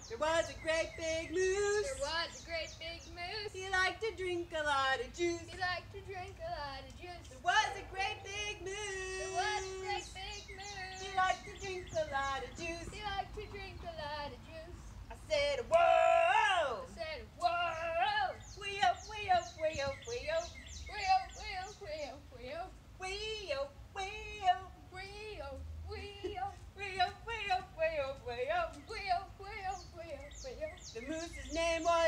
There was a great big moose. There was a great big moose. He liked to drink a lot of juice. He liked to drink a lot of juice. There was a great big moose. There was a great big moose. He liked to drink a lot of juice. He liked to drink a lot of juice. I said, whoa! I said, whoa! Wee-oh, wee-oh, wee-oh, wee-oh. Wee-oh, wee-oh, wee-oh, wee-oh. Wee-oh, wee-oh. Wee-oh, wee-oh. Wee-oh, wee-oh, wee-oh, wee-oh. Wee-oh, wee-oh, wee-oh, wee-oh. The moose's name was